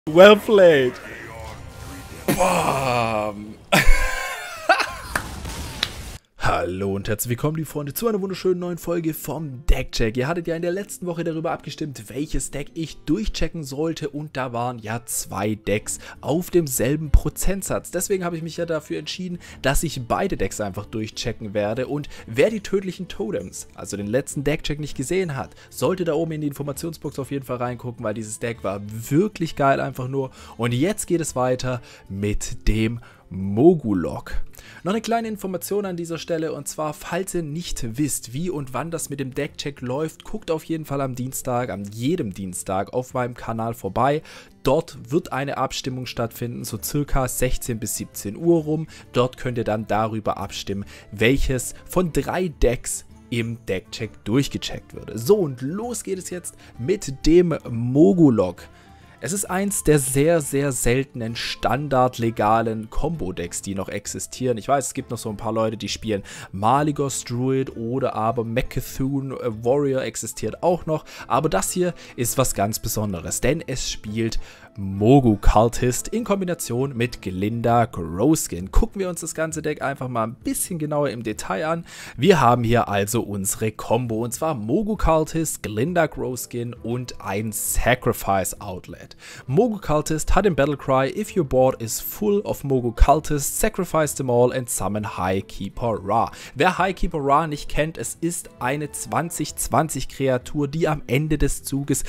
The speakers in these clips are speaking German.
Well played. Bam. Hallo und herzlich willkommen, liebe Freunde, zu einer wunderschönen neuen Folge vom Deckcheck. Ihr hattet ja in der letzten Woche darüber abgestimmt, welches Deck ich durchchecken sollte, und da waren ja 2 Decks auf demselben Prozentsatz. Deswegen habe ich mich ja dafür entschieden, dass ich beide Decks einfach durchchecken werde, und wer die tödlichen Totems, also den letzten Deckcheck, nicht gesehen hat, sollte da oben in die Informationsbox auf jeden Fall reingucken, weil dieses Deck war wirklich geil einfach nur. Und jetzt geht es weiter mit dem Mogulok. Noch eine kleine Information an dieser Stelle, und zwar, falls ihr nicht wisst, wie und wann das mit dem Deckcheck läuft, guckt auf jeden Fall am Dienstag, an jedem Dienstag auf meinem Kanal vorbei. Dort wird eine Abstimmung stattfinden, so circa 16 bis 17 Uhr rum. Dort könnt ihr dann darüber abstimmen, welches von 3 Decks im Deckcheck durchgecheckt würde. So, und los geht es jetzt mit dem Mogulok. Es ist eins der sehr, sehr seltenen standardlegalen Combo-Decks, die noch existieren. Ich weiß, es gibt noch so ein paar Leute, die spielen Malygos Druid oder aber Mecha'thun Warrior existiert auch noch. Aber das hier ist was ganz Besonderes, denn es spielt Mogu Cultist in Kombination mit Glinda Growskin. Gucken wir uns das ganze Deck einfach mal ein bisschen genauer im Detail an. Wir haben hier also unsere Combo, und zwar Mogu Cultist, Glinda Growskin und ein Sacrifice Outlet. Mogu Cultist hat im Battlecry: If your board is full of Mogu Cultists, sacrifice them all and summon Highkeeper Ra. Wer Highkeeper Ra nicht kennt, es ist eine 20/20 Kreatur, die am Ende des Zuges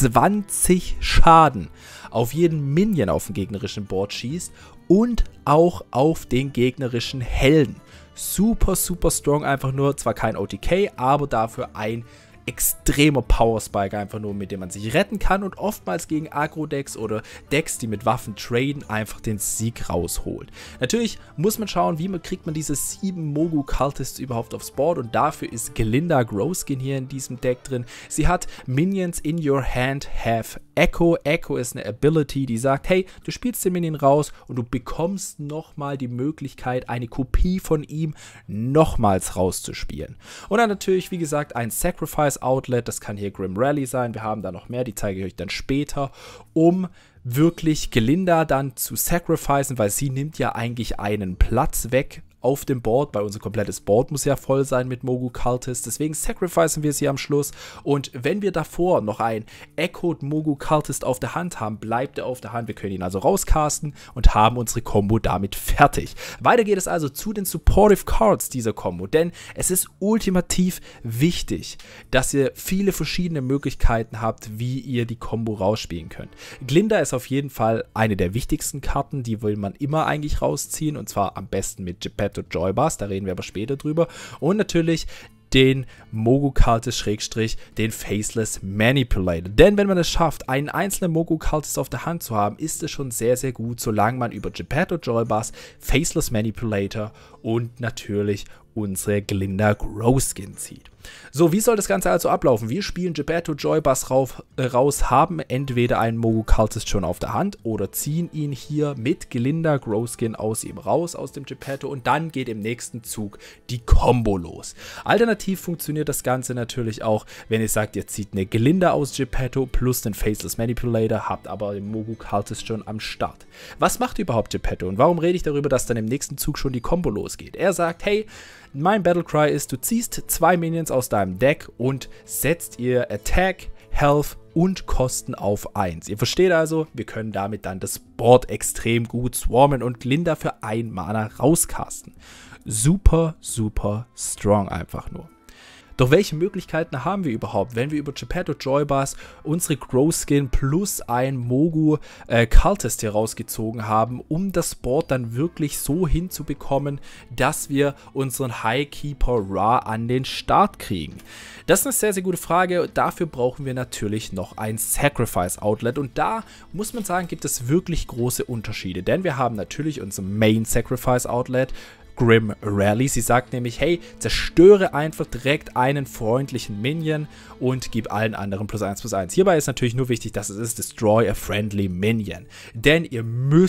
20 Schaden auf jeden Minion auf dem gegnerischen Board schießt und auch auf den gegnerischen Helden. Super, super strong einfach nur, zwar kein OTK, aber dafür ein extremer Power Spike einfach nur, mit dem man sich retten kann und oftmals gegen Agro-Decks oder Decks, die mit Waffen traden, einfach den Sieg rausholt. Natürlich muss man schauen, kriegt man diese 7 Mogu Cultists überhaupt aufs Board, und dafür ist Glinda Growskin hier in diesem Deck drin. Sie hat Minions in your hand have Echo. Echo ist eine Ability, die sagt, hey, du spielst den Minion raus und du bekommst nochmal die Möglichkeit, eine Kopie von ihm nochmals rauszuspielen. Und dann natürlich, wie gesagt, ein Sacrifice Outlet, das kann hier Grim Rally sein, wir haben da noch mehr, die zeige ich euch dann später, um wirklich Glinda dann zu sacrificen, weil sie nimmt ja eigentlich einen Platz weg auf dem Board, weil unser komplettes Board muss ja voll sein mit Mogu Cultist, deswegen sacrificen wir sie am Schluss, und wenn wir davor noch ein Echoed Mogu Cultist auf der Hand haben, bleibt er auf der Hand, wir können ihn also rauscasten und haben unsere Combo damit fertig. Weiter geht es also zu den Supportive Cards dieser Combo, denn es ist ultimativ wichtig, dass ihr viele verschiedene Möglichkeiten habt, wie ihr die Combo rausspielen könnt. Glinda ist auf jeden Fall eine der wichtigsten Karten, die will man immer eigentlich rausziehen, und zwar am besten mit Geppetto Joybass, da reden wir aber später drüber, und natürlich den Mogu Cultist / den Faceless Manipulator. Denn wenn man es schafft, einen einzelnen Mogu Cultist auf der Hand zu haben, ist es schon sehr, sehr gut, solange man über Geppetto Joybass, Faceless Manipulator und natürlich unsere Glinda Growskin zieht. So, wie soll das Ganze also ablaufen? Wir spielen Geppetto Joybass raus, haben entweder einen Mogu Cultist schon auf der Hand oder ziehen ihn hier mit Glinda Growskin aus ihm raus, aus dem Geppetto, und dann geht im nächsten Zug die Combo los. Alternativ funktioniert das Ganze natürlich auch, wenn ihr sagt, ihr zieht eine Glinda aus Geppetto plus den Faceless Manipulator, habt aber den Mogu Cultist schon am Start. Was macht überhaupt Geppetto, und warum rede ich darüber, dass dann im nächsten Zug schon die Combo losgeht? Er sagt, hey, mein Battlecry ist, du ziehst 2 Minions aus deinem Deck und setzt ihr Attack, Health und Kosten auf 1. Ihr versteht also, wir können damit dann das Board extrem gut swarmen und Glinda für 1 Mana rauscasten. Super, super strong einfach nur. Doch welche Möglichkeiten haben wir überhaupt, wenn wir über Geppetto Joybass unsere Growskin plus ein Mogu Cultist hier rausgezogen haben, um das Board dann wirklich so hinzubekommen, dass wir unseren Highkeeper Ra an den Start kriegen? Das ist eine sehr, sehr gute Frage. Dafür brauchen wir natürlich noch ein Sacrifice Outlet, und da muss man sagen, gibt es wirklich große Unterschiede, denn wir haben natürlich unser Main Sacrifice Outlet, Grim Rally. Sie sagt nämlich, hey, zerstöre einfach direkt einen freundlichen Minion und gib allen anderen +1/+1. Hierbei ist natürlich nur wichtig, dass es ist Destroy a Friendly Minion. Denn ihr müsst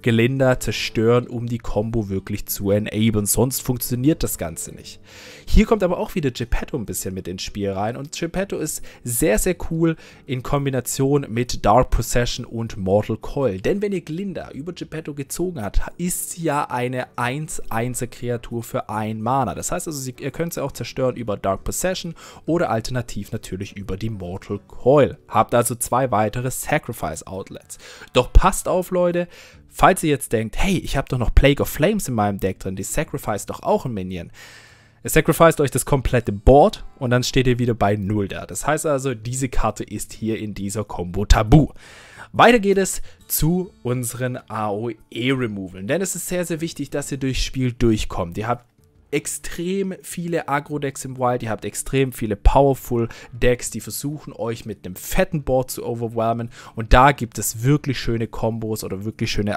Glinda zerstören, um die Combo wirklich zu enablen. Sonst funktioniert das Ganze nicht. Hier kommt aber auch wieder Geppetto ein bisschen mit ins Spiel rein. Und Geppetto ist sehr, sehr cool in Kombination mit Dark Possession und Mortal Coil. Denn wenn ihr Glinda über Geppetto gezogen habt, ist sie ja eine 1-1er Kreatur für 1 Mana. Das heißt also, ihr könnt sie auch zerstören über Dark Possession oder alternativ natürlich über die Mortal Coil. Habt also 2 weitere Sacrifice Outlets. Doch passt auf, Leute, falls ihr jetzt denkt, hey, ich habe doch noch Plague of Flames in meinem Deck drin, die Sacrifice doch auch ein Minion. Ihr sacrificed euch das komplette Board und dann steht ihr wieder bei 0 da. Das heißt also, diese Karte ist hier in dieser Combo tabu. Weiter geht es zu unseren AOE-Removaln, denn es ist sehr, sehr wichtig, dass ihr durchs Spiel durchkommt. Ihr habt extrem viele Agro-Decks im Wild, ihr habt extrem viele Powerful-Decks, die versuchen, euch mit einem fetten Board zu overwhelmen, und da gibt es wirklich schöne Kombos oder wirklich schöne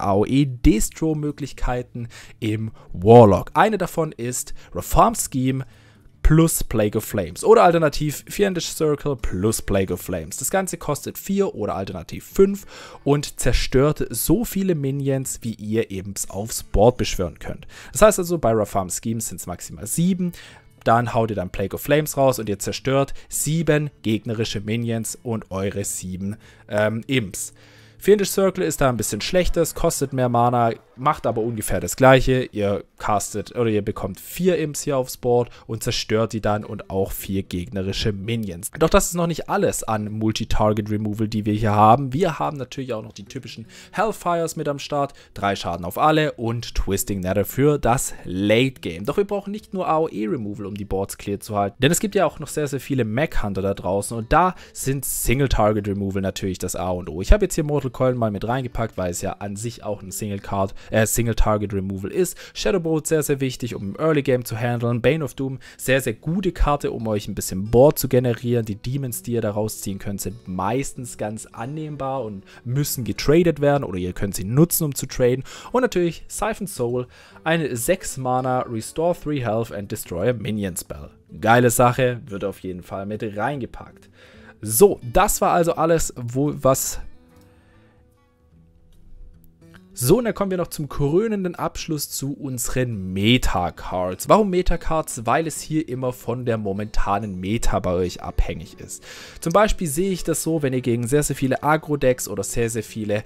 AOE-Destro-Möglichkeiten im Warlock. Eine davon ist Reform Scheme plus Plague of Flames oder alternativ Fiendish Circle plus Plague of Flames. Das Ganze kostet 4 oder alternativ 5 und zerstört so viele Minions, wie ihr eben aufs Board beschwören könnt. Das heißt also, bei Reform Schemes sind es maximal 7. Dann haut ihr dann Plague of Flames raus und ihr zerstört 7 gegnerische Minions und eure 7 Imps. Fiendish Circle ist da ein bisschen schlechter, es kostet mehr Mana, macht aber ungefähr das gleiche. Ihr castet oder ihr bekommt 4 Imps hier aufs Board und zerstört die dann und auch 4 gegnerische Minions. Doch das ist noch nicht alles an Multi-Target Removal, die wir hier haben. Wir haben natürlich auch noch die typischen Hellfires mit am Start, 3 Schaden auf alle und Twisting Nether für das Late Game. Doch wir brauchen nicht nur AOE Removal, um die Boards clear zu halten, denn es gibt ja auch noch sehr, sehr viele Mech Hunter da draußen und da sind Single Target Removal natürlich das A und O. Ich habe jetzt hier Mortal Coil mal mit reingepackt, weil es ja an sich auch ein Single Target Removal ist. Shadowbolt sehr, sehr wichtig, um im Early Game zu handeln. Bane of Doom, sehr, sehr gute Karte, um euch ein bisschen Board zu generieren. Die Demons, die ihr da rausziehen könnt, sind meistens ganz annehmbar und müssen getradet werden oder ihr könnt sie nutzen, um zu traden. Und natürlich Siphon Soul, eine 6 Mana Restore 3 Health and Destroy a Minion Spell. Geile Sache, wird auf jeden Fall mit reingepackt. So, das war also alles, So, und dann kommen wir noch zum krönenden Abschluss zu unseren Meta-Cards. Warum Meta-Cards? Weil es hier immer von der momentanen Meta bei euch abhängig ist. Zum Beispiel sehe ich das so, wenn ihr gegen sehr, sehr viele Agro-Decks oder sehr, sehr viele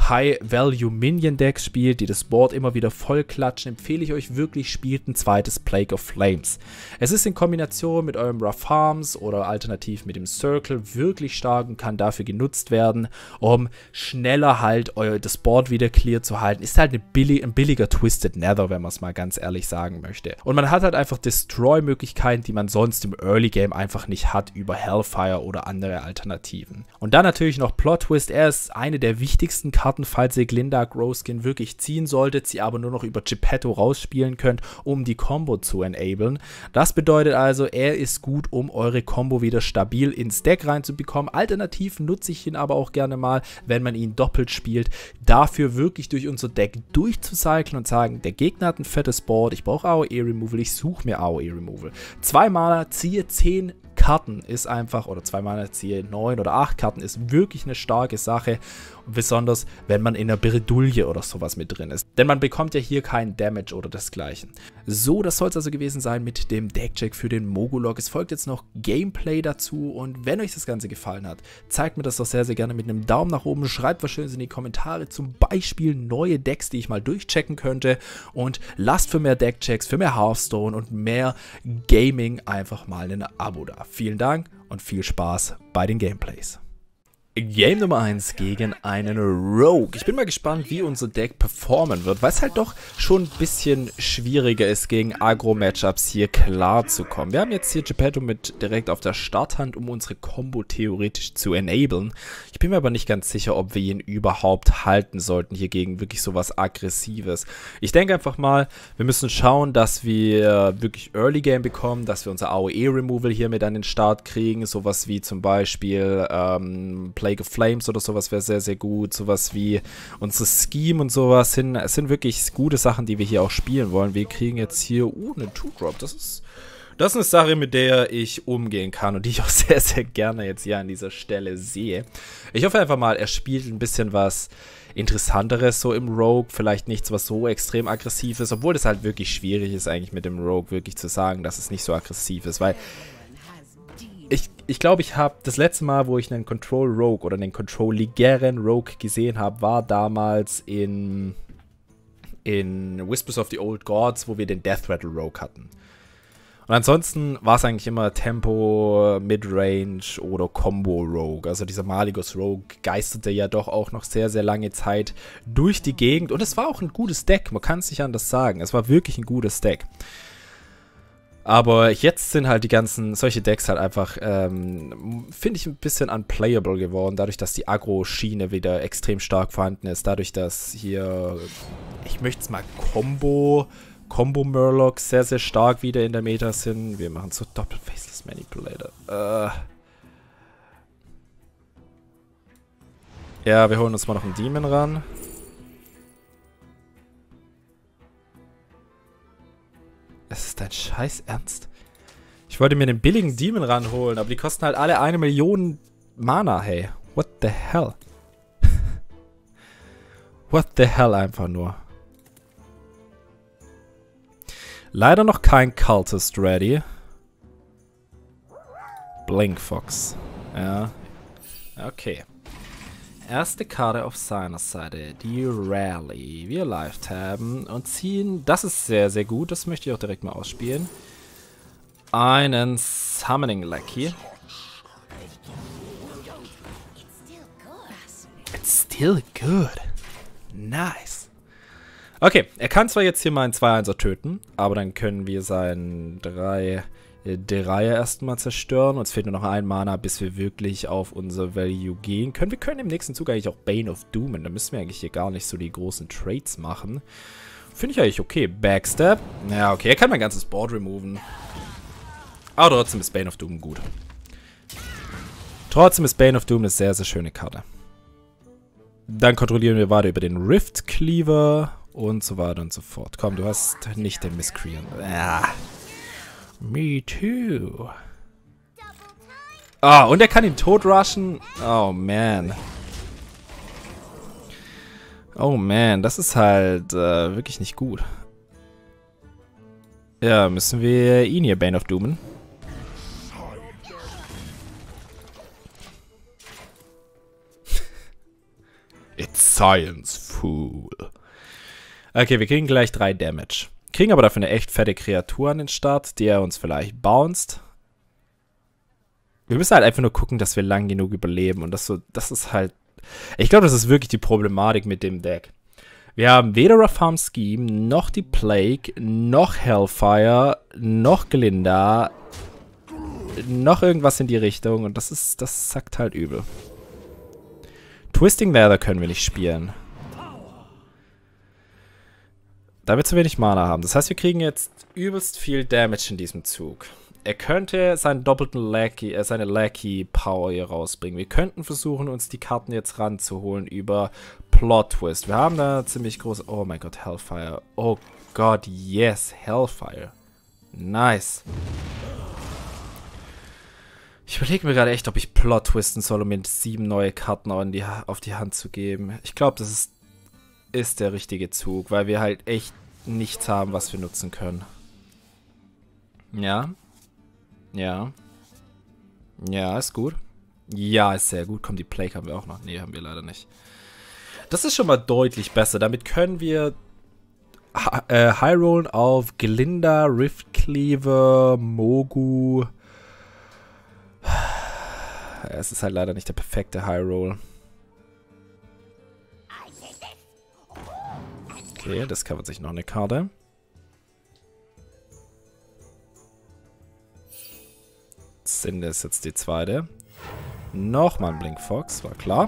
High-Value-Minion-Decks spielt, die das Board immer wieder voll klatschen, empfehle ich euch wirklich, spielt ein zweites Plague of Flames. Es ist in Kombination mit eurem Rough Arms oder alternativ mit dem Circle wirklich stark und kann dafür genutzt werden, um schneller halt das Board wieder clear zu halten. Ist halt ein billiger Twisted Nether, wenn man es mal ganz ehrlich sagen möchte. Und man hat halt einfach Destroy-Möglichkeiten, die man sonst im Early Game einfach nicht hat über Hellfire oder andere Alternativen. Und dann natürlich noch Plot Twist. Er ist eine der wichtigsten Karten, falls ihr Glinda Growskin wirklich ziehen solltet, sie aber nur noch über Geppetto rausspielen könnt, um die Combo zu enablen. Das bedeutet also, er ist gut, um eure Combo wieder stabil ins Deck reinzubekommen. Alternativ nutze ich ihn aber auch gerne mal, wenn man ihn doppelt spielt, dafür wirklich durch unser Deck durchzucyclen und sagen, der Gegner hat ein fettes Board, ich brauche AOE-Removal, ich suche mir AOE-Removal. 2 Mana, ziehe 10 Karten ist einfach, oder 2 Mana ziehe 9 oder 8 Karten ist wirklich eine starke Sache. Und besonders, wenn man in einer Bredouille oder sowas mit drin ist. Denn man bekommt ja hier keinen Damage oder desgleichen. So, das soll es also gewesen sein mit dem Deckcheck für den Mogulok. Es folgt jetzt noch Gameplay dazu und wenn euch das Ganze gefallen hat, zeigt mir das doch sehr, sehr gerne mit einem Daumen nach oben. Schreibt was Schönes in die Kommentare, zum Beispiel neue Decks, die ich mal durchchecken könnte. Und lasst für mehr Deckchecks, für mehr Hearthstone und mehr Gaming einfach mal ein Abo da. Vielen Dank und viel Spaß bei den Gameplays. Game Nummer 1 gegen einen Rogue. Ich bin mal gespannt, wie unser Deck performen wird, weil es halt doch schon ein bisschen schwieriger ist, gegen Agro-Matchups hier klar zu kommen. Wir haben jetzt hier Geppetto mit direkt auf der Starthand, um unsere Combo theoretisch zu enablen. Ich bin mir aber nicht ganz sicher, ob wir ihn überhaupt halten sollten, hier gegen wirklich sowas Aggressives. Ich denke einfach mal, wir müssen schauen, dass wir wirklich Early Game bekommen, dass wir unser AOE-Removal hier mit an den Start kriegen. Sowas wie zum Beispiel Plague of Flames oder sowas wäre sehr, sehr gut. Sowas wie unsere Scheme und sowas sind wirklich gute Sachen, die wir hier auch spielen wollen. Wir kriegen jetzt hier, eine 2-Drop. Das ist Das ist eine Sache, mit der ich umgehen kann und die ich auch sehr, sehr gerne jetzt hier an dieser Stelle sehe. Ich hoffe einfach mal, er spielt ein bisschen was Interessanteres so im Rogue. Vielleicht nichts, was so extrem aggressiv ist, obwohl das halt wirklich schwierig ist eigentlich mit dem Rogue wirklich zu sagen, dass es nicht so aggressiv ist, weil ich glaube, ich habe das letzte Mal, wo ich einen Control Rogue oder einen Control-ligeren Rogue gesehen habe, war damals in Whispers of the Old Gods, wo wir den Death Rattle Rogue hatten. Und ansonsten war es eigentlich immer Tempo, Midrange oder Combo Rogue. Also dieser Malygos Rogue geisterte ja doch auch noch sehr, sehr lange Zeit durch die Gegend. Und es war auch ein gutes Deck, man kann es nicht anders sagen. Es war wirklich ein gutes Deck. Aber jetzt sind halt die ganzen, solche Decks halt einfach, finde ich, ein bisschen unplayable geworden. Dadurch, dass die Aggro-Schiene wieder extrem stark vorhanden ist. Dadurch, dass hier, ich möchte es mal Combo-Murlocs sehr, sehr stark wieder in der Meta sind. Wir machen so Doppel-Faceless Manipulator. Ja, wir holen uns mal noch einen Demon ran. Es ist dein Scheiß Ernst. Ich wollte mir den billigen Demon ranholen, aber die kosten halt alle 1 Million Mana, hey. What the hell? What the hell einfach nur. Leider noch kein Cultist ready. Blinkfox. Ja. Okay. Erste Karte auf seiner Seite, die Rally. Wir live-taben und ziehen, das ist sehr, sehr gut, das möchte ich auch direkt mal ausspielen, einen Summoning Lackey. It's still good. Nice. Okay, er kann zwar jetzt hier mal einen 2-1er töten, aber dann können wir seinen 3er erstmal zerstören. Uns fehlt nur noch ein Mana, bis wir wirklich auf unser Value gehen können. Wir können im nächsten Zug eigentlich auch Bane of Doom. Da müssen wir eigentlich hier gar nicht so die großen Trades machen. Finde ich eigentlich okay. Backstab. Ja, okay, er kann mein ganzes Board removen. Aber trotzdem ist Bane of Doom gut. Trotzdem ist Bane of Doom eine sehr, sehr schöne Karte. Dann kontrollieren wir weiter über den Rift Cleaver und so weiter und so fort. Komm, du hast nicht den Miscreant. Ja. Me too. Ah, und er kann ihn tot rushen. Oh, man. Oh, man. Das ist halt wirklich nicht gut. Ja, müssen wir ihn hier Bane of Doomen. It's science, fool. Okay, wir kriegen gleich 3 Damage. Kriegen aber dafür eine echt fette Kreatur an den Start, die er uns vielleicht bounced. Wir müssen halt einfach nur gucken, dass wir lang genug überleben. Und das ist halt... Ich glaube, das ist wirklich die Problematik mit dem Deck. Wir haben weder Rafarm Scheme, noch die Plague, noch Hellfire, noch Glinda, noch irgendwas in die Richtung. Und das sackt halt übel. Twisting Nether können wir nicht spielen. Da wir zu wenig Mana haben. Das heißt, wir kriegen jetzt übelst viel Damage in diesem Zug. Er könnte seinen doppelten Lackey, seine Lackey-Power hier rausbringen. Wir könnten versuchen, uns die Karten jetzt ranzuholen über Plot Twist. Wir haben da ziemlich groß... Oh mein Gott, Hellfire. Oh Gott, yes, Hellfire. Nice. Ich überlege mir gerade echt, ob ich Plot twisten soll, um mir 7 neue Karten auf die Hand zu geben. Ich glaube, das ist der richtige Zug, weil wir halt echt nichts haben, was wir nutzen können. Ja. Ja. Ja, ist gut. Ja, ist sehr gut. Komm, die Plague haben wir auch noch. Nee, haben wir leider nicht. Das ist schon mal deutlich besser. Damit können wir High Rollen auf Glinda, Rift Cleaver, Mogu. Es ist halt leider nicht der perfekte High Roll. Okay, das covert sich noch eine Karte. Sinde ist jetzt die zweite. Nochmal ein Blinkfox, war klar.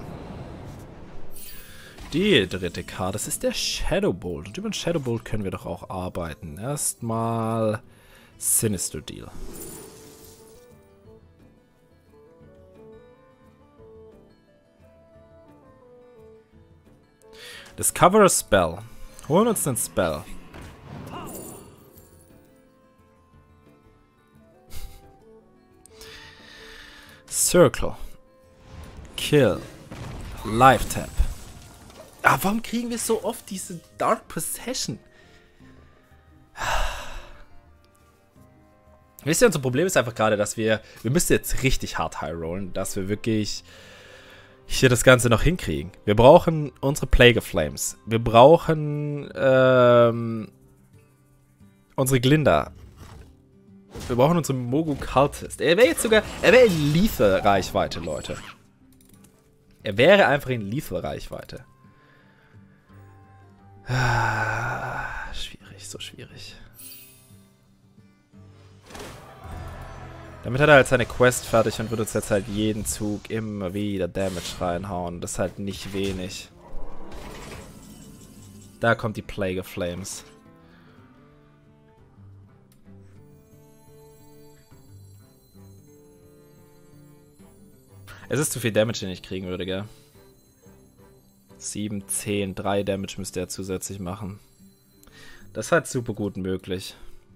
Die dritte Karte, das ist der Shadowbolt. Und über den Shadowbolt können wir doch auch arbeiten. Erstmal Sinister Deal. Discover a Spell. Holen uns den Spell. Circle. Kill. Life Tap. Ah, warum kriegen wir so oft diese Dark Possession? Wisst ihr, unser Problem ist einfach gerade, dass wir müssen jetzt richtig hart high rollen, dass wir wirklich hier das Ganze noch hinkriegen. Wir brauchen unsere Plague of Flames. Wir brauchen unsere Glinda. Wir brauchen unsere Mogu Cultist. Er wäre jetzt sogar, er wäre in Lethal-Reichweite, Leute. Er wäre einfach in Lethal-Reichweite. Schwierig, so schwierig. Damit hat er halt seine Quest fertig und wird uns jetzt halt jeden Zug immer wieder Damage reinhauen. Das ist halt nicht wenig. Da kommt die Plague of Flames. Es ist zu viel Damage, den ich kriegen würde, gell? 7, 10, 3 Damage müsste er zusätzlich machen. Das ist halt super gut möglich.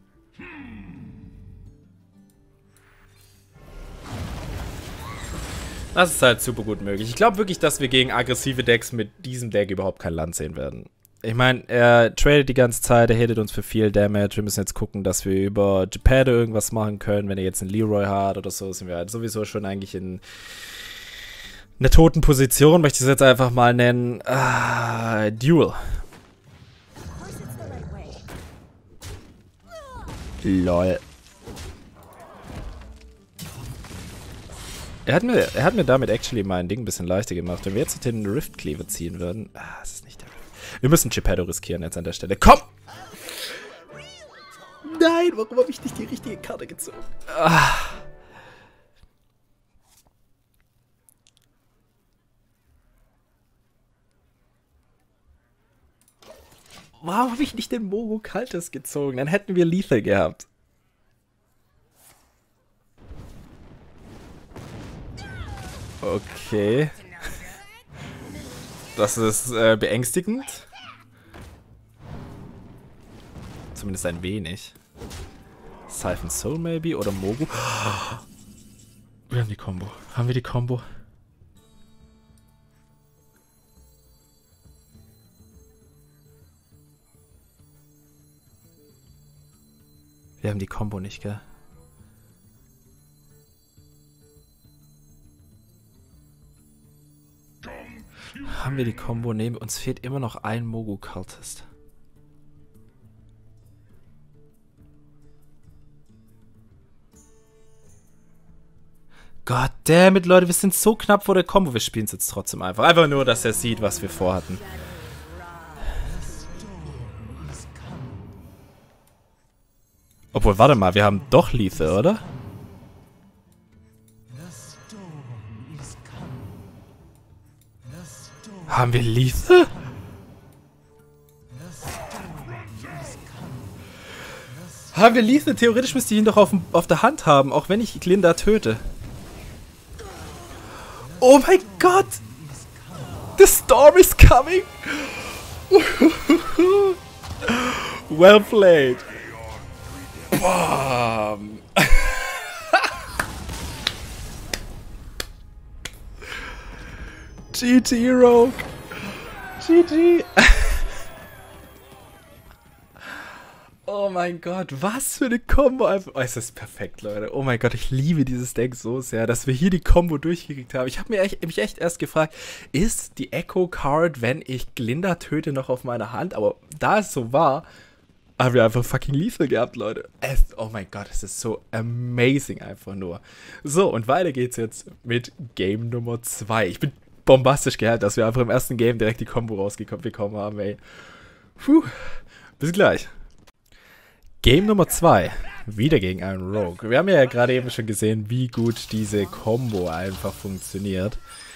Das ist halt super gut möglich. Ich glaube wirklich, dass wir gegen aggressive Decks mit diesem Deck überhaupt kein Land sehen werden. Ich meine, er tradet die ganze Zeit, er hittet uns für viel Damage. Wir müssen jetzt gucken, dass wir über Geppetto irgendwas machen können. Wenn er jetzt einen Leroy hat oder so, sind wir halt sowieso schon eigentlich in einer toten Position. Möchte ich es jetzt einfach mal nennen. Duel. LOL. Er hat mir damit actually mein Ding ein bisschen leichter gemacht. Wenn wir jetzt den Rift Cleaver ziehen würden. Das ist nicht der Rift. Wir müssen Geppetto riskieren jetzt an der Stelle. Komm! Nein, warum habe ich nicht die richtige Karte gezogen? Warum habe ich nicht den Mogu Cultist gezogen? Dann hätten wir Lethal gehabt. Okay. Das ist beängstigend. Zumindest ein wenig. Siphon Soul maybe oder Mogu. Wir haben die Combo. Haben wir die Combo? Wir haben die Combo nicht, gell? Haben wir die Combo? Nee, uns fehlt immer noch ein Mogu Cultist. Goddammit, Leute, wir sind so knapp vor der Combo. Wir spielen es jetzt trotzdem einfach. Einfach nur, dass er sieht, was wir vorhatten. Obwohl, warte mal, wir haben doch Lethal, oder? Haben wir Lethal? Haben wir Lethal? Theoretisch müsste ich ihn doch auf der Hand haben, auch wenn ich Glinda töte. Oh mein Gott! The storm is coming! Well played! Bam! GG, Rogue! GG! Oh mein Gott, was für eine Combo einfach. Oh, es ist perfekt, Leute. Oh mein Gott, ich liebe dieses Deck so sehr, dass wir hier die Combo durchgekriegt haben. Ich habe mich echt erst gefragt, ist die Echo Card, wenn ich Glinda töte, noch auf meiner Hand? Aber da es so war, haben wir einfach fucking Lethal gehabt, Leute. Oh mein Gott, es ist so amazing einfach nur. So, und weiter geht's jetzt mit Game Nummer 2. Ich bin bombastisch gehypt, dass wir einfach im ersten Game direkt die Combo rausbekommen haben, ey. Puh, bis gleich. Game Nummer 2. Wieder gegen einen Rogue. Wir haben ja gerade eben schon gesehen, wie gut diese Combo einfach funktioniert.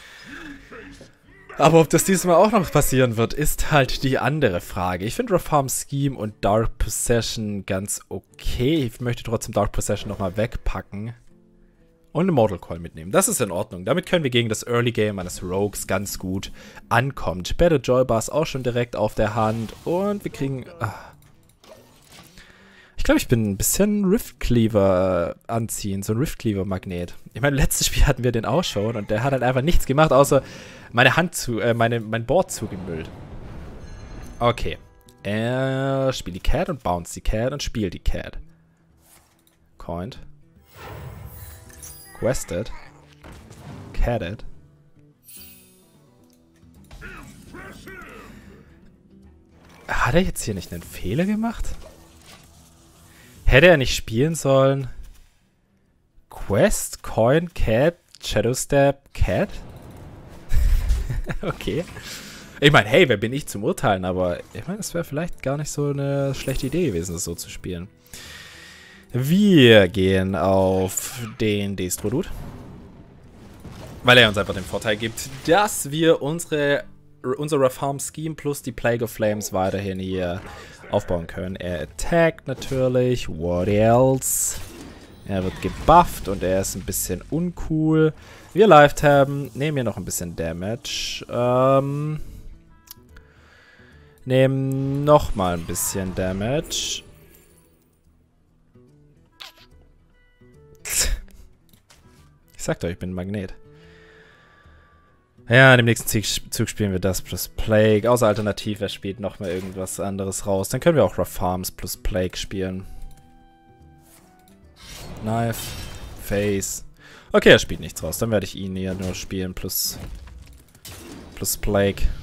Aber ob das diesmal auch noch passieren wird, ist halt die andere Frage. Ich finde Reform Scheme und Dark Possession ganz okay. Ich möchte trotzdem Dark Possession nochmal wegpacken. Und eine Mortal Coil mitnehmen. Das ist in Ordnung. Damit können wir gegen das Early Game eines Rogues ganz gut ankommen. Better Joy Bar ist auch schon direkt auf der Hand. Und wir kriegen... Ich glaube, ich bin ein bisschen Rift Cleaver anziehen, so ein Rift Cleaver Magnet. Ich meine, letztes Spiel hatten wir den auch schon und der hat halt einfach nichts gemacht, außer meine mein Board zugemüllt. Okay. Spiel die Cat und bounce die Cat und spiel die Cat. Coined. Quested. Catted. Hat er jetzt hier nicht einen Fehler gemacht? Hätte er nicht spielen sollen? Quest, Coin, Cat, Shadowstep, Cat? Okay. Ich meine, hey, wer bin ich zum Urteilen, aber ich meine, es wäre vielleicht gar nicht so eine schlechte Idee gewesen, das so zu spielen. Wir gehen auf den Destro-Dude. Weil er uns einfach den Vorteil gibt, dass wir unsere Farm Scheme plus die Plague of Flames weiterhin hier aufbauen können. Er attackt natürlich. What else? Er wird gebufft und er ist ein bisschen uncool. Wir live-taben, nehmen hier noch ein bisschen Damage. Nehmen nochmal ein bisschen Damage. Ich sagte euch, ich bin ein Magnet. Ja, in dem nächsten Zug spielen wir das plus Plague. Außer alternativ, er spielt nochmal irgendwas anderes raus. Dann können wir auch Rough Farms plus Plague spielen. Knife. Face. Okay, er spielt nichts raus. Dann werde ich ihn hier nur spielen plus Plague.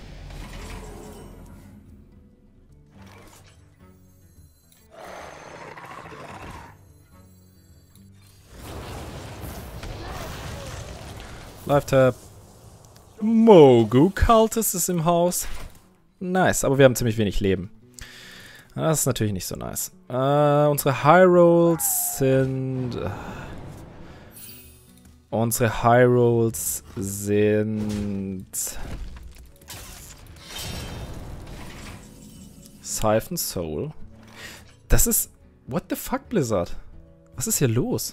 Live-Tab. Mogu Cultist ist im Haus. Nice, aber wir haben ziemlich wenig Leben. Das ist natürlich nicht so nice. Unsere High Rolls sind... Unsere High Rolls sind... Siphon Soul. Das ist... What the fuck, Blizzard? Was ist hier los?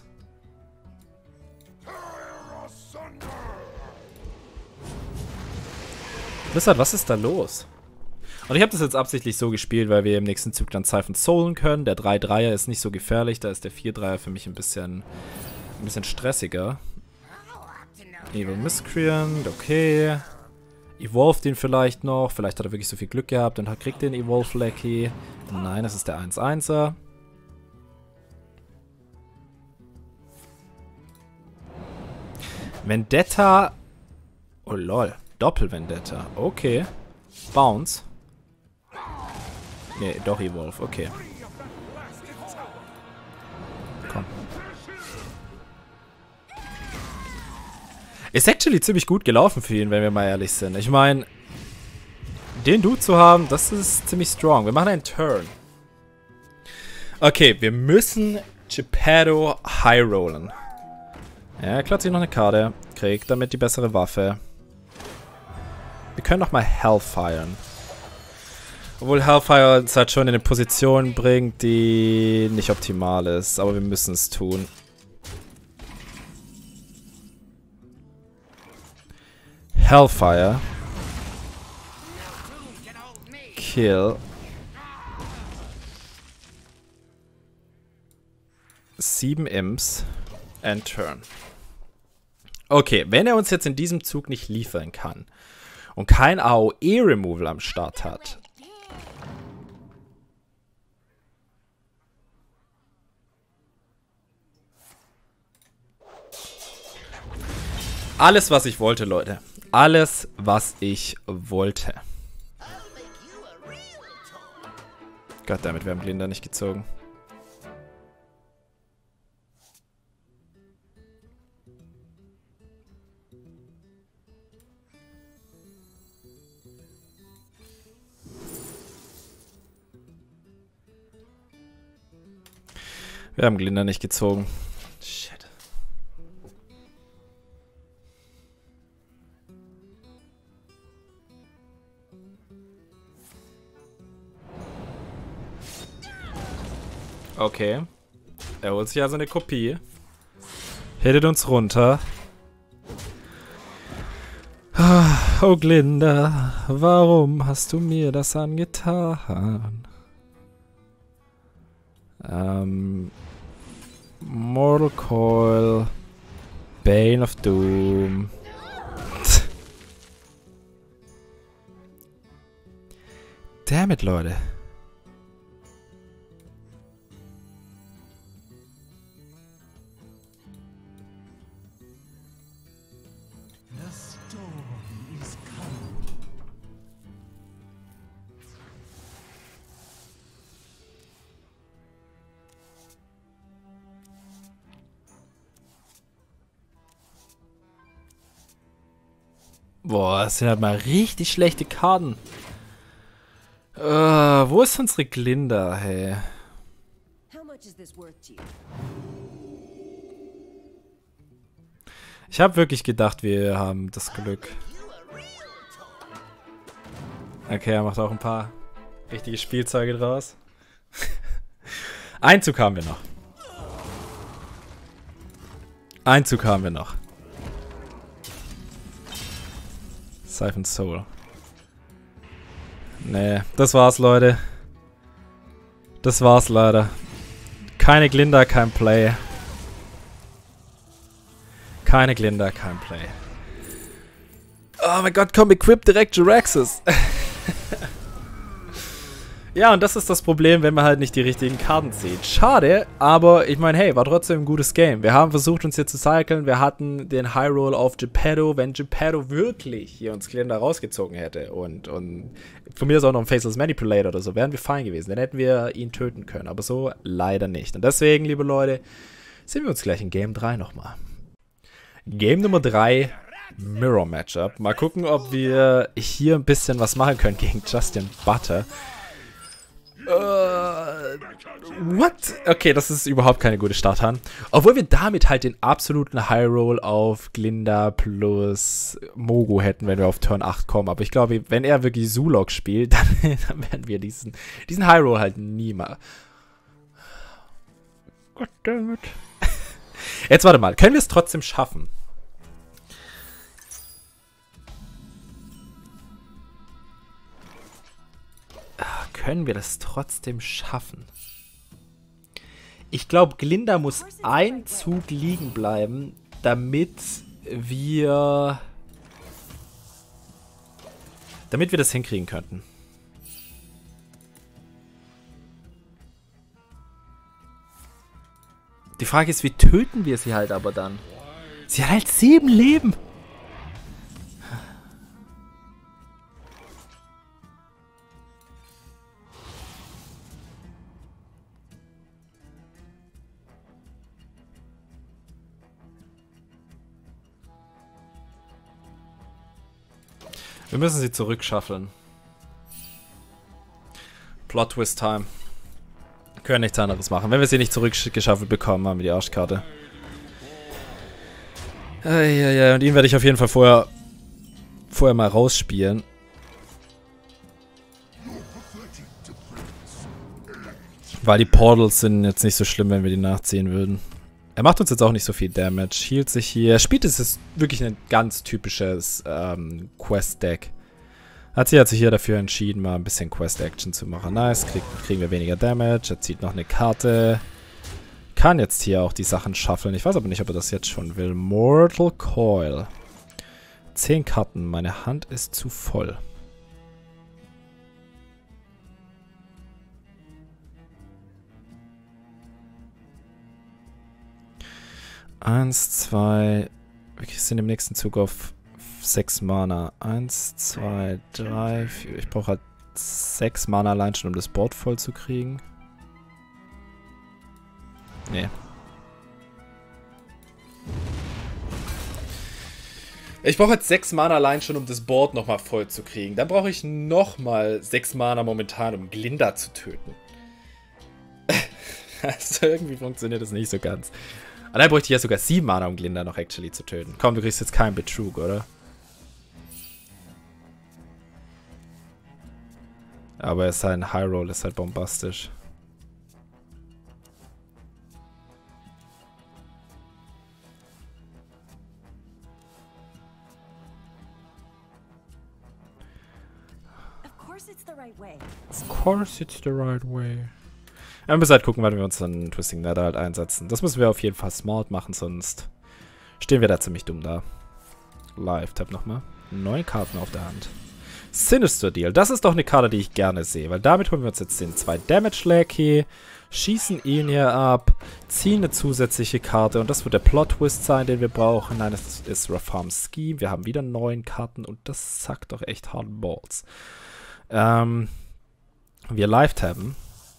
Blizzard, was ist da los? Und ich habe das jetzt absichtlich so gespielt, weil wir im nächsten Zug dann Siphon Soulen können. Der 3-3er ist nicht so gefährlich, da ist der 4-3er für mich ein bisschen stressiger. Evil Miscreant, okay. Evolve den vielleicht noch. Vielleicht hat er wirklich so viel Glück gehabt und kriegt den Evolve Lucky. Nein, das ist der 1-1er. Vendetta. Oh lol. Doppel-Vendetta. Okay. Bounce. Nee, doch Evolve. Okay. Komm. Ist actually ziemlich gut gelaufen für ihn, wenn wir mal ehrlich sind. Ich meine, den Dude zu haben, das ist ziemlich strong. Wir machen einen Turn. Okay, wir müssen Geppetto high rollen. Ja, er klaut sich noch eine Karte. Kriegt damit die bessere Waffe. Wir können noch mal Hellfiren. Obwohl Hellfire uns halt schon in eine Position bringt, die nicht optimal ist. Aber wir müssen es tun. Hellfire. Kill. 7 Imps. And turn. Okay, wenn er uns jetzt in diesem Zug nicht liefern kann und kein AOE-Removal am Start hat. Alles, was ich wollte, Leute. Alles, was ich wollte. Goddammit, wir haben Glinda nicht gezogen. Wir haben Glinda nicht gezogen. Shit. Okay. Er holt sich also eine Kopie. Hittet uns runter. Oh Glinda, warum hast du mir das angetan? Mortal Coil. Bane of Doom. Damn it, Leute. Boah, das sind halt mal richtig schlechte Karten. Wo ist unsere Glinda, hey? Ich habe wirklich gedacht, wir haben das Glück. Okay, er macht auch ein paar richtige Spielzeuge draus. Einzug haben wir noch. Einzug haben wir noch. Siphon Soul. Nee, das war's, Leute. Das war's leider. Keine Glinda, kein Play. Keine Glinda, kein Play. Oh mein Gott, komm, equip direkt Jiraxis. Ja, und das ist das Problem, wenn man halt nicht die richtigen Karten zieht. Schade, aber ich meine, hey, war trotzdem ein gutes Game. Wir haben versucht, uns hier zu cyclen. Wir hatten den High Roll auf Geppetto. Wenn Geppetto wirklich hier uns Glinda rausgezogen hätte und von mir ist auch noch ein Faceless Manipulator oder so, wären wir fein gewesen. Dann hätten wir ihn töten können, aber so leider nicht. Und deswegen, liebe Leute, sehen wir uns gleich in Game 3 nochmal. Game Nummer 3, Mirror Matchup. Mal gucken, ob wir hier ein bisschen was machen können gegen Justin Butter. What? Okay, das ist überhaupt keine gute Starthand. Obwohl wir damit halt den absoluten High Roll auf Glinda plus Mogo hätten, wenn wir auf Turn 8 kommen. Aber ich glaube, wenn er wirklich Zulok spielt, dann werden wir diesen High Roll halt nie machen. Goddammit. Jetzt warte mal, können wir es trotzdem schaffen? Können wir das trotzdem schaffen? Ich glaube, Glinda muss ein Zug liegen bleiben, damit wir das hinkriegen könnten. Die Frage ist, wie töten wir sie halt aber dann? Sie hat halt 7 Leben. Wir müssen sie zurückschaffeln. Plot Twist Time. Wir können nichts anderes machen. Wenn wir sie nicht zurückgeschaffelt bekommen, haben wir die Arschkarte. Ja, und ihn werde ich auf jeden Fall vorher mal rausspielen. Weil die Portals sind jetzt nicht so schlimm, wenn wir die nachziehen würden. Er macht uns jetzt auch nicht so viel Damage. Healt sich hier. Er spielt es wirklich ein ganz typisches Quest-Deck. Hat sich hier dafür entschieden, mal ein bisschen Quest-Action zu machen. Nice, kriegen wir weniger Damage. Er zieht noch eine Karte. Kann jetzt hier auch die Sachen shuffeln. Ich weiß aber nicht, ob er das jetzt schon will. Mortal Coil. 10 Karten. Meine Hand ist zu voll. Eins, 2. Wir sind im nächsten Zug auf 6 Mana. 1, 2, 3, 4. Ich brauche halt 6 Mana allein schon, um das Board voll zu kriegen. Nee. Ich brauche jetzt 6 Mana allein schon, um das Board nochmal voll zu kriegen. Dann brauche ich nochmal 6 Mana momentan, um Glinda zu töten. Also irgendwie funktioniert das nicht so ganz. Und dann bräuchte ich ja sogar 7 Mana, um Glinda noch actually zu töten. Komm, du kriegst jetzt keinen Betrug, oder? Aber sein High Roll ist halt bombastisch. Of course it's the right way. Wir müssen halt gucken, wann wir uns dann Twisting Nether halt einsetzen. Das müssen wir auf jeden Fall smart machen, sonst stehen wir da ziemlich dumm da. Live-Tab nochmal. 9 Karten auf der Hand. Sinister Deal. Das ist doch eine Karte, die ich gerne sehe, weil damit holen wir uns jetzt den 2 Damage Lackey, schießen ihn hier ab, ziehen eine zusätzliche Karte und das wird der Plot-Twist sein, den wir brauchen. Nein, das ist Rafarm's Scheme. Wir haben wieder 9 Karten und das zackt doch echt hard Balls. Wir Live-Tabben.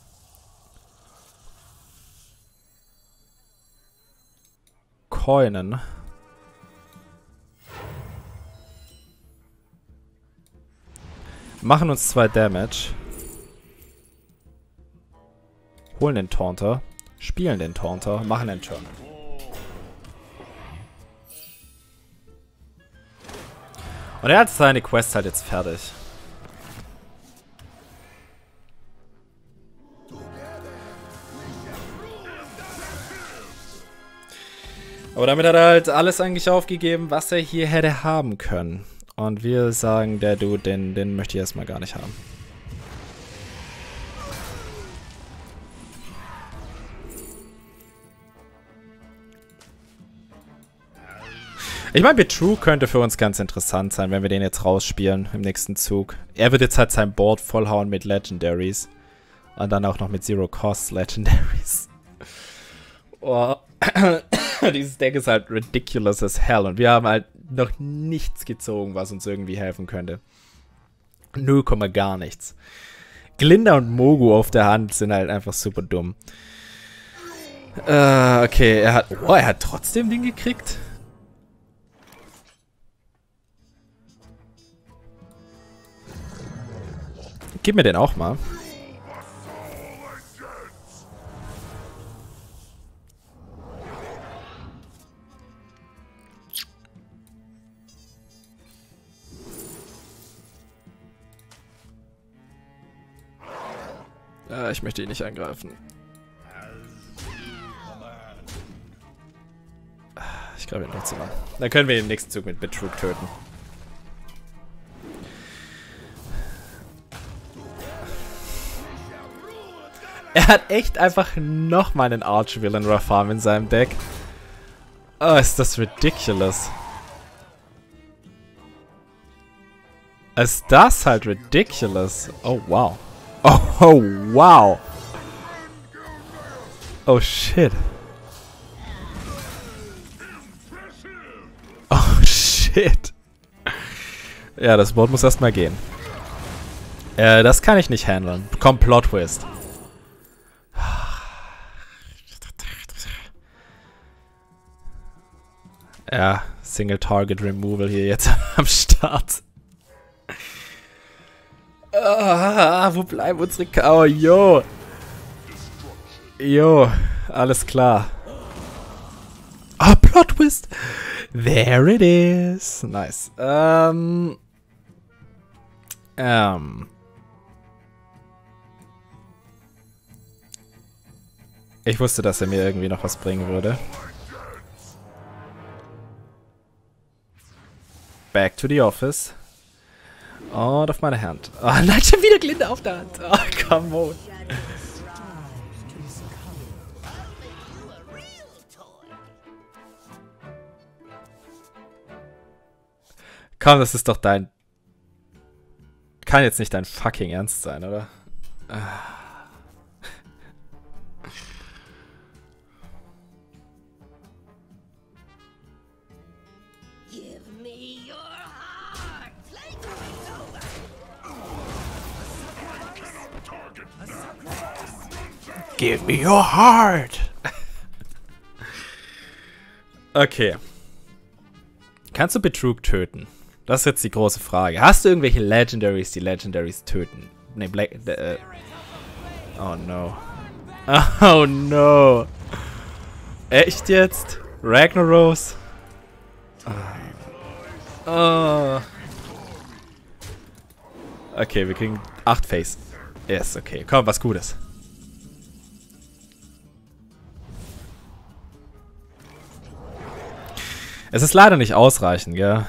Coinen. Machen uns 2 Damage. Holen den Taunter. Spielen den Taunter. Machen den Turn. Und er hat seine Quest halt jetzt fertig. Aber damit hat er halt alles eigentlich aufgegeben, was er hier hätte haben können. Und wir sagen, der Dude, den möchte ich erstmal gar nicht haben. Ich meine, Betrug könnte für uns ganz interessant sein, wenn wir den jetzt rausspielen im nächsten Zug. Er wird jetzt halt sein Board vollhauen mit Legendaries. Und dann auch noch mit Zero-Cost Legendaries. Oh. Dieses Deck ist halt ridiculous as hell. Und wir haben halt noch nichts gezogen, was uns irgendwie helfen könnte. 0, gar nichts. Glinda und Mogu auf der Hand sind halt einfach super dumm. Okay, er hat trotzdem den gekriegt. Gib mir den auch mal. Ich möchte ihn nicht angreifen. Ich greife ihn trotzdem an. Dann können wir ihn im nächsten Zug mit Betrug töten. Er hat echt einfach nochmal einen Arch-Villain Rafarm in seinem Deck. Oh, ist das ridiculous. Ist das halt ridiculous. Oh, wow. Oh, wow. Oh, shit. Oh, shit. Ja, das Board muss erstmal gehen. Das kann ich nicht handeln. Komm, Plot-Twist. Ja, Single Target Removal hier jetzt am Start. Wo bleiben unsere Oh, yo. Jo, alles klar. Ah, Plot Twist. There it is. Nice. Ich wusste, dass er mir irgendwie noch was bringen würde. Back to the office. Und auf meine Hand. Oh nein, schon wieder Glinda auf der Hand. Oh, come on. Komm, das ist doch dein... Kann jetzt nicht dein fucking Ernst sein, oder? Give me your heart! Okay. Kannst du Betrug töten? Das ist jetzt die große Frage. Hast du irgendwelche Legendaries, die Legendaries töten? Ne, oh no. Oh no. Echt jetzt? Ragnaros? Oh. Okay, wir kriegen 8 Face. Yes, okay. Komm, was Gutes. Es ist leider nicht ausreichend, gell?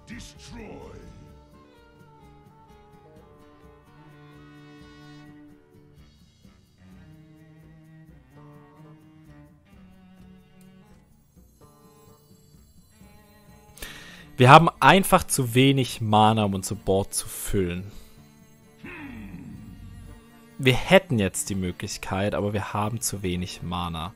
Wir haben einfach zu wenig Mana, um unser Board zu füllen. Wir hätten jetzt die Möglichkeit, aber wir haben zu wenig Mana.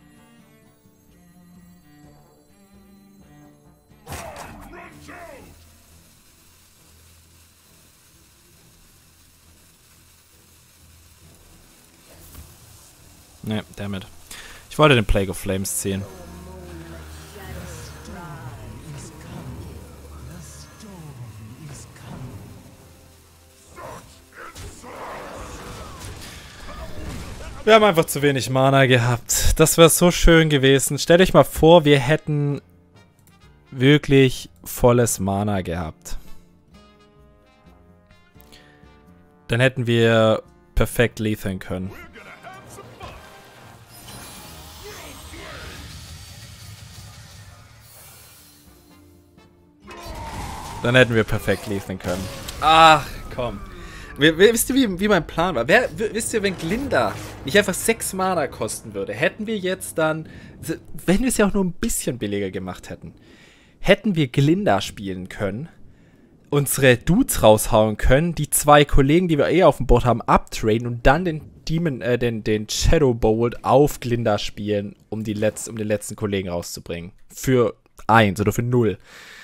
Ne, damit. Ich wollte den Plague of Flames ziehen. Wir haben einfach zu wenig Mana gehabt. Das wäre so schön gewesen. Stellt euch mal vor, wir hätten wirklich volles Mana gehabt. Dann hätten wir perfekt letheln können. Dann hätten wir perfekt letheln können. Ach, komm. Wisst ihr, wie mein Plan war? Wisst ihr, wenn Glinda nicht einfach 6 Mana kosten würde, hätten wir jetzt dann, wenn wir es ja auch nur ein bisschen billiger gemacht hätten, hätten wir Glinda spielen können, unsere Dudes raushauen können, die 2 Kollegen, die wir eh auf dem Board haben, uptraden und dann den Shadow Bolt auf Glinda spielen, um den letzten Kollegen rauszubringen. Für 1 oder für 0.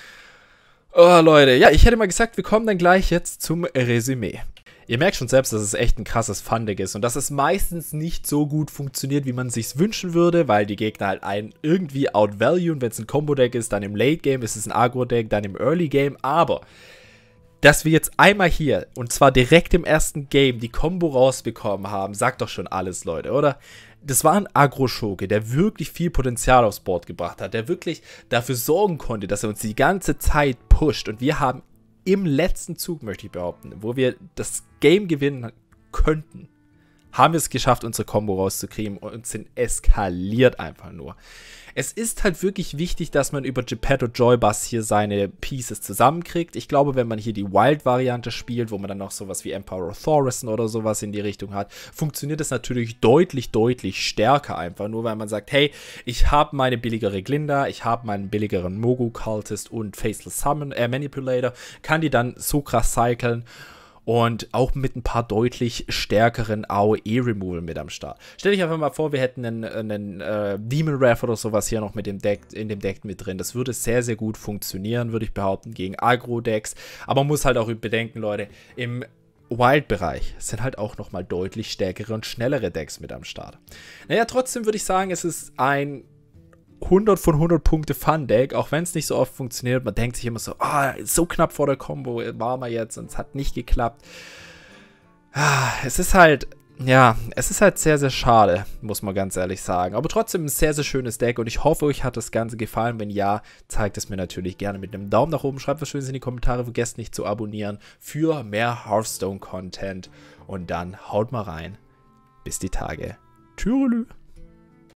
Oh, Leute. Ja, ich hätte mal gesagt, wir kommen dann gleich jetzt zum Resümee. Ihr merkt schon selbst, dass es echt ein krasses Fun-Deck ist und dass es meistens nicht so gut funktioniert, wie man es sich wünschen würde, weil die Gegner halt einen irgendwie outvaluen. Wenn es ein Combo-Deck ist, dann im Late-Game, ist es ein Agro-Deck, dann im Early-Game. Aber, dass wir jetzt einmal hier, und zwar direkt im ersten Game, die Combo rausbekommen haben, sagt doch schon alles, Leute, oder? Das war ein Agro-Schurke, der wirklich viel Potenzial aufs Board gebracht hat, der wirklich dafür sorgen konnte, dass er uns die ganze Zeit pusht. Und wir haben im letzten Zug, möchte ich behaupten, wo wir das Game gewinnen könnten, haben wir es geschafft, unsere Combo rauszukriegen und sind eskaliert einfach nur. Es ist halt wirklich wichtig, dass man über Geppetto Joybass hier seine Pieces zusammenkriegt. Ich glaube, wenn man hier die Wild-Variante spielt, wo man dann noch sowas wie Emperor Thaurissan oder sowas in die Richtung hat, funktioniert das natürlich deutlich, deutlich stärker einfach. Nur weil man sagt, hey, ich habe meine billigere Glinda, ich habe meinen billigeren Mogu Cultist und Faceless Manipulator, kann die dann so krass cyclen. Und auch mit ein paar deutlich stärkeren AOE-Removal mit am Start. Stell dich einfach mal vor, wir hätten einen Demon Wrath oder sowas hier noch mit dem Deck, in dem Deck mit drin. Das würde sehr, sehr gut funktionieren, würde ich behaupten, gegen Agro-Decks. Aber man muss halt auch bedenken, Leute, im Wild-Bereich sind halt auch nochmal deutlich stärkere und schnellere Decks mit am Start. Naja, trotzdem würde ich sagen, es ist ein 100 von 100 Punkte Fun-Deck, auch wenn es nicht so oft funktioniert. Man denkt sich immer so, so knapp vor der Combo waren wir jetzt und es hat nicht geklappt. Es ist halt, ja, es ist halt sehr, sehr schade, muss man ganz ehrlich sagen. Aber trotzdem ein sehr, sehr schönes Deck und ich hoffe, euch hat das Ganze gefallen. Wenn ja, zeigt es mir natürlich gerne mit einem Daumen nach oben. Schreibt was Schönes in die Kommentare, vergesst nicht zu abonnieren für mehr Hearthstone-Content. Und dann haut mal rein. Bis die Tage. Tschüss.